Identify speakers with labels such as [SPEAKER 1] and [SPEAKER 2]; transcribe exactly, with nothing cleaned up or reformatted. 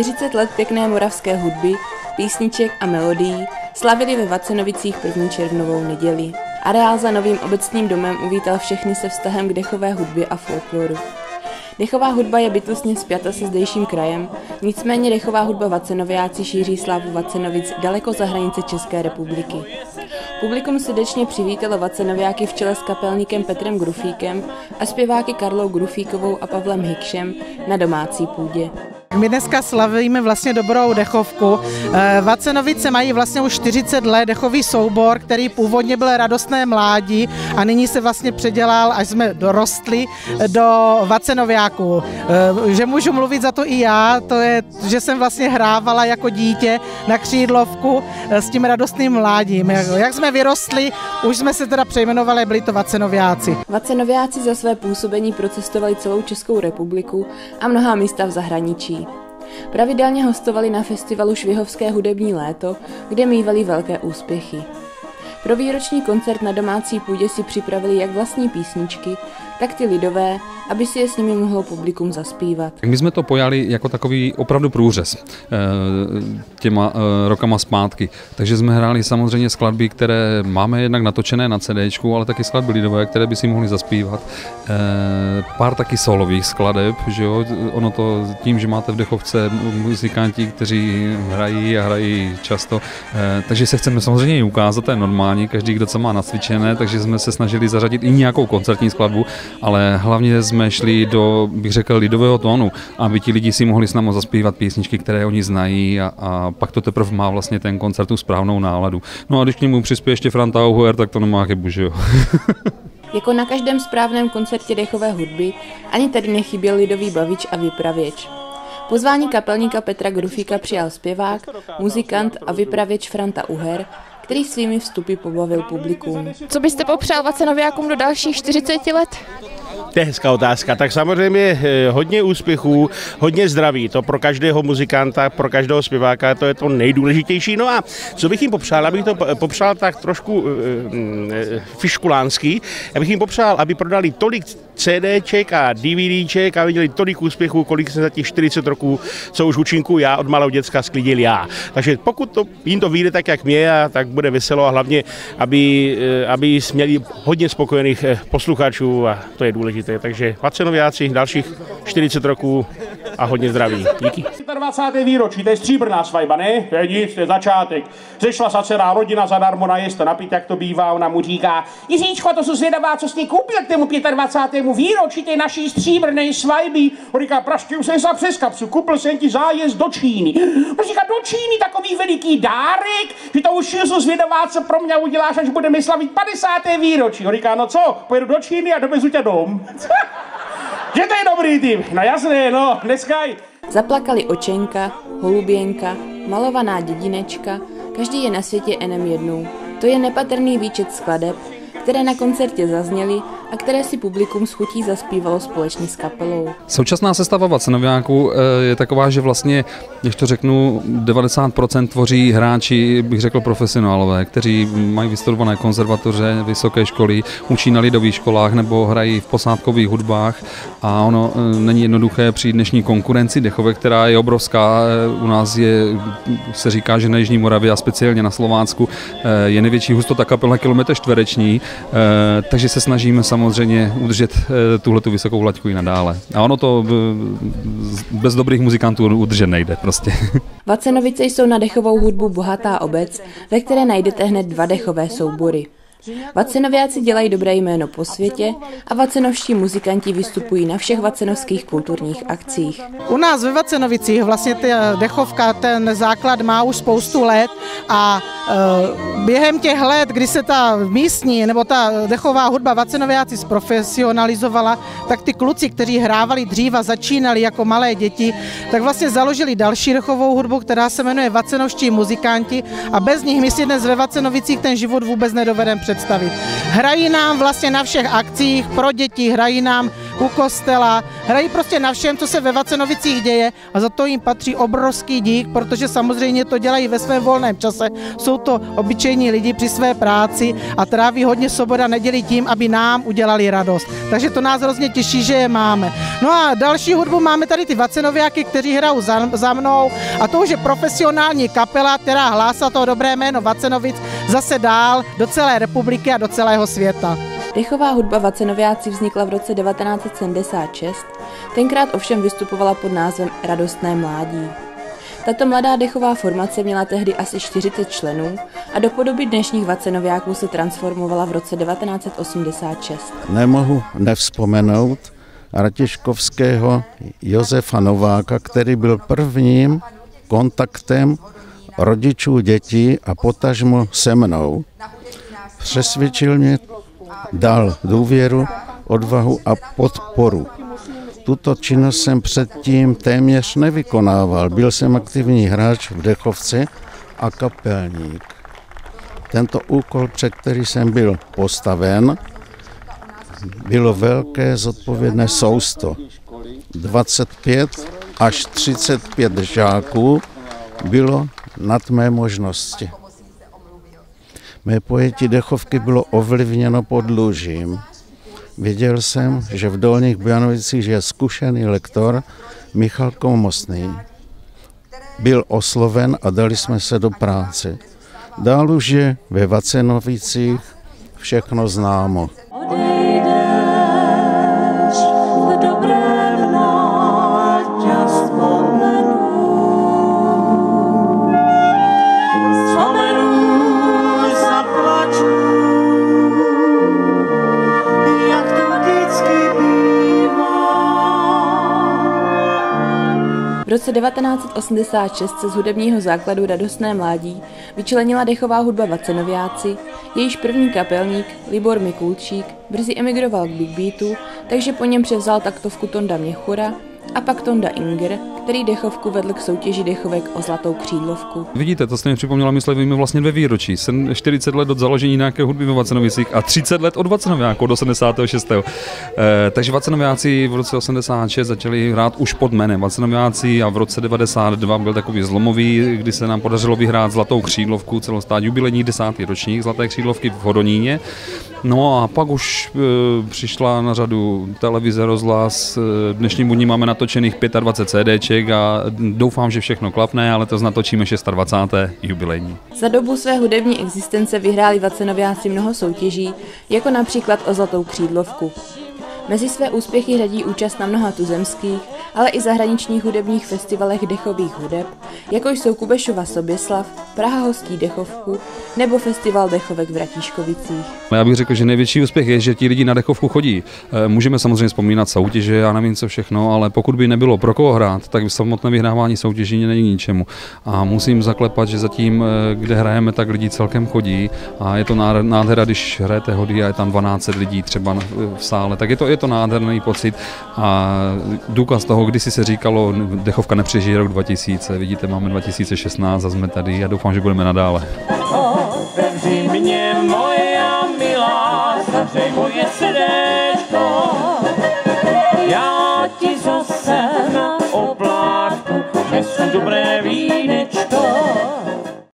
[SPEAKER 1] čtyřicet let pěkné moravské hudby, písniček a melodií slavili ve Vacenovicích první červnovou neděli. Areál za novým obecním domem uvítal všechny se vztahem k dechové hudbě a folkloru. Dechová hudba je bytostně spjata se zdejším krajem, nicméně dechová hudba Vacenoviáci šíří slávu Vacenovic daleko za hranice České republiky. Publikum srdečně přivítalo Vacenoviáky v čele s kapelníkem Petrem Grufíkem a zpěváky Karlou Grufíkovou a Pavlem Hikšem na domácí půdě.
[SPEAKER 2] My dneska slavíme vlastně dobrou dechovku. Vacenovice mají vlastně už čtyřicet let dechový soubor, který původně byl Radostné mládí a nyní se vlastně předělal, až jsme dorostli, do Vacenoviáků. Že můžu mluvit za to i já, to je, že jsem vlastně hrávala jako dítě na křídlovku s tím Radostným mládím. Jak jsme vyrostli, už jsme se teda přejmenovali, byli to Vacenoviáci.
[SPEAKER 1] Vacenoviáci za své působení procestovali celou Českou republiku a mnohá místa v zahraničí. Pravidelně hostovali na festivalu Švihovské hudební léto, kde mívali velké úspěchy. Pro výroční koncert na domácí půdě si připravili jak vlastní písničky, tak ty lidové, aby si je s nimi mohlo publikum zaspívat.
[SPEAKER 3] My jsme to pojali jako takový opravdu průřez těma rokama zpátky. Takže jsme hráli samozřejmě skladby, které máme jednak natočené na CDčku, ale taky skladby lidové, které by si mohli zaspívat. Pár taky solových skladeb, že jo? Ono to tím, že máte v dechovce muzikanti, kteří hrají a hrají často, takže se chceme samozřejmě i ukázat, to je normální, každý, kdo co má nacvičené, takže jsme se snažili zařadit i nějakou koncertní skladbu, ale hlavně jsme šli do, bych řekl, lidového tónu, aby ti lidi si mohli s námi zaspívat písničky, které oni znají a, a pak to teprve má vlastně ten koncert tu správnou náladu. No a když k němu přispěje ještě Franta Auhuer, tak to nemá chybu, že jo.
[SPEAKER 1] Jako na každém správném koncertě dechové hudby, ani tady nechyběl lidový bavič a vypravěč. Pozvání kapelníka Petra Grufíka přijal zpěvák, muzikant a vypravěč Franta Auhuer, který svými vstupy pobavil publikum.
[SPEAKER 4] Co byste popřál Vacenoviákům do dalších čtyřiceti let?
[SPEAKER 5] To je hezká otázka. Tak samozřejmě hodně úspěchů, hodně zdraví. To pro každého muzikanta, pro každého zpěváka, to je to nejdůležitější. No a co bych jim popřál? Abych to popřál tak trošku e, fiškulánský. Já bych jim popřál, aby prodali tolik CDček a DVDček a viděli tolik úspěchů, kolik se za těch čtyřicet roků, co už účinku já od malého děcka sklidil já. Takže pokud to, jim to vyjde tak, jak mě, tak bude veselo a hlavně, aby, aby měli hodně spokojených posluchačů a to je důležité. Takže Vacenoviáci dalších čtyřicet roků a hodně zdraví. Díky.
[SPEAKER 6] dvacáté pátého výročí, to je stříbrná svatba, ne? To je nic, to je začátek. Zešla se celá rodina zadarmo najíst a napít, jak to bývá. Ona mu říká: Jiříčko, to jsou zvědavá, co jsi koupil k tému dvacátému pátému výročí té naší stříbrné svatby. On říká: praštil jsem se přes kapsu, koupil jsem ti zájezd do Číny. On říká: do Číny takový veliký dárek, že to už jsou zvědavá, co pro mě uděláš, až budeme slavit padesáté výročí. On říká: no co, pojedu do Číny a dovezu tě dom. Že to je dobrý tým, no jasné, no, dneska.
[SPEAKER 1] Zaplakali Očenka, Holuběnka, malovaná dědinečka, každý je na světě enem jednou. To je nepatrný výčet skladeb, které na koncertě zazněly a které si publikum s chutí zaspívalo společně s kapelou.
[SPEAKER 3] Současná sestava Vacenoviáků je taková, že vlastně, když to řeknu, devadesát procent tvoří hráči, bych řekl profesionálové, kteří mají vystudované konzervatoře, vysoké školy, učí na lidových školách nebo hrají v posádkových hudbách a ono není jednoduché při dnešní konkurenci dechové, která je obrovská. U nás je, se říká, že na Jižní Moravě a speciálně na Slovácku je největší hustota kapel na kilometr čtvereční, takže se snažíme samozřejmě udržet tuhletu vysokou laťku i nadále. A ono to bez dobrých muzikantů udržet nejde prostě.
[SPEAKER 1] Vacenovice jsou na dechovou hudbu bohatá obec, ve které najdete hned dva dechové soubory. Vacenoviáci dělají dobré jméno po světě a vacenovští muzikanti vystupují na všech vacenovských kulturních akcích.
[SPEAKER 2] U nás ve Vacenovicích vlastně ta dechovka, ten základ má už spoustu let a e, během těch let, kdy se ta místní nebo ta dechová hudba Vacenoviáci zprofesionalizovala, tak ty kluci, kteří hrávali dřív a začínali jako malé děti, tak vlastně založili další dechovou hudbu, která se jmenuje Vacenovští muzikanti a bez nich my si dnes ve Vacenovicích ten život vůbec nedovedeme představit. Hrají nám vlastně na všech akcích pro děti, hrají nám u kostela, hrají prostě na všem, co se ve Vacenovicích děje a za to jim patří obrovský dík, protože samozřejmě to dělají ve svém volném čase. Jsou to obyčejní lidi při své práci a tráví hodně sobot a nedělí tím, aby nám udělali radost. Takže to nás hrozně těší, že je máme. No a další hudbu máme tady ty Vacenoviáky, kteří hrajou za, za mnou a to už je profesionální kapela, která hlásá to dobré jméno Vacenovic zase dál do celé republiky a do celého světa.
[SPEAKER 1] Dechová hudba Vacenoviáci vznikla v roce devatenáct set sedmdesát šest, tenkrát ovšem vystupovala pod názvem Radostné mládí. Tato mladá dechová formace měla tehdy asi čtyřicet členů a do podoby dnešních Vacenoviáků se transformovala v roce devatenáct set osmdesát šest.
[SPEAKER 7] Nemohu nevzpomenout ratiškovského Josefa Nováka, který byl prvním kontaktem rodičů dětí a potažmo se mnou. Přesvědčil mě, dal důvěru, odvahu a podporu. Tuto činnost jsem předtím téměř nevykonával. Byl jsem aktivní hráč v dechovce a kapelník. Tento úkol, před který jsem byl postaven, bylo velké zodpovědné sousto. dvacet pět až třicet pět žáků bylo nad mé možnosti. Mé pojetí dechovky bylo ovlivněno podlužím. Věděl jsem, že v Dolních Bojanovicích je zkušený lektor Michal Komostný. Byl osloven a dali jsme se do práce. Dál už je ve Vacenovicích všechno známo.
[SPEAKER 1] V roce devatenáct set osmdesát šest se z hudebního základu Radostné mládí vyčlenila dechová hudba Vacenoviáci, jejíž první kapelník, Libor Mikulčík, brzy emigroval k Big Beatu, takže po něm převzal taktovku Tonda Měchura a pak Tonda Inger, který dechovku vedl k soutěži dechovek o zlatou křídlovku.
[SPEAKER 3] Vidíte, to jste mi připomněla, my slavíme vlastně ve výročí. čtyřicet let od založení nějaké hudby ve Vacenovicích a třicet let od Vacenoviáků do sedmdesátého šestého E, takže Vacenoviáci v roce osmdesát šest začali hrát už pod jménem Vacenoviáci a v roce devadesát dva byl takový zlomový, kdy se nám podařilo vyhrát zlatou křídlovku, celostát jubilejní desátý ročník zlaté křídlovky v Hodoníně. No a pak už e, přišla na řadu televize, rozhlas, e, dnešním dní máme natočených dvacet pět CDček a doufám, že všechno klapne, ale to natočíme dvacáté šesté jubilejní.
[SPEAKER 1] Za dobu své hudební existence vyhráli Vacenoviáci mnoho soutěží, jako například o zlatou křídlovku. Mezi své úspěchy řadí účast na mnoha tuzemských, ale i zahraničních hudebních festivalech dechových hudeb, jako jsou Kubešova Soběslav, Praha hostí dechovku nebo festival dechovek v Ratíškovicích.
[SPEAKER 3] Já bych řekl, že největší úspěch je, že ti lidi na dechovku chodí. Můžeme samozřejmě vzpomínat soutěže, já nevím co všechno, ale pokud by nebylo pro koho hrát, tak samotné vyhrávání soutěží není ničemu. A musím zaklepat, že zatím, kde hrajeme, tak lidi celkem chodí a je to nádhera, když hrajete hody a je tam dvanáct set lidí třeba v sále, tak je to, je to nádherný pocit a důkaz toho, kdysi se říkalo, dechovka nepřežije rok dva tisíce, vidíte, máme dva tisíce šestnáct a jsme tady a doufám, že budeme nadále.
[SPEAKER 8] Otevři mě, moja milá, zavřej moje srdéčko, já ti zas